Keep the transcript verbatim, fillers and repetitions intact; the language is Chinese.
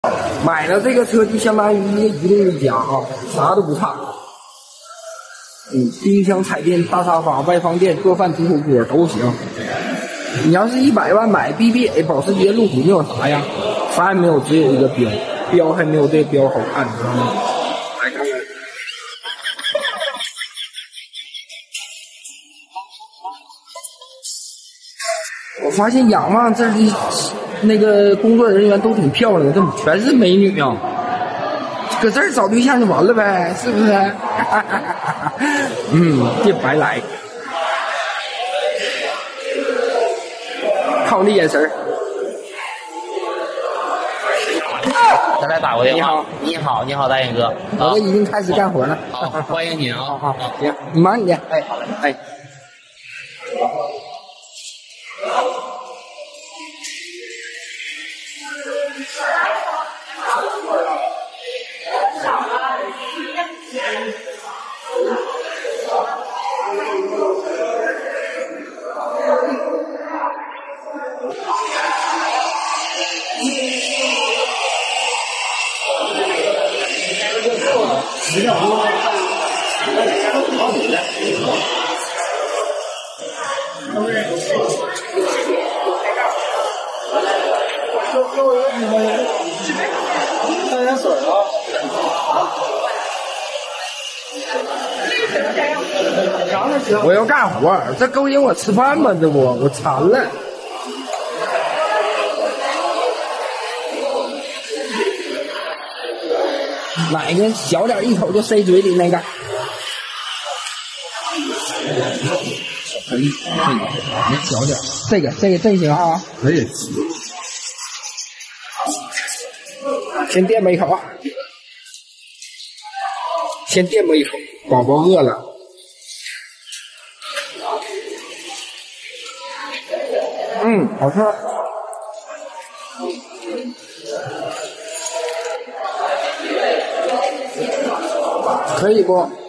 买了这个车就相当于一个移动一家啊，啥都不差。嗯，冰箱、彩电、大沙发、外放垫、做饭、煮火锅都行。你要是一百万买 B B A 保时捷路虎，你有啥呀？啥也没有，只有一个标，标还没有这标好看，你知道吗？来看看。我发现仰望这里那个工作人员都挺漂亮的，这全是美女啊！搁这儿找对象就完了呗，是不是？嗯，别白来，靠你眼神儿。 刚才打过电话。你好，你好，你好，大眼哥。 我已经开始干活了。 好，欢迎您啊！ 好好，行，你忙你的。哎，好嘞，哎。我要干活，这勾引我吃饭吗？这不，我馋了。哪个小点一口就塞嘴里那个？可以，这个你小点，这个这个这行啊？可以。先垫吧一口啊，先垫吧一口，宝宝饿了。嗯，好吃。可以不？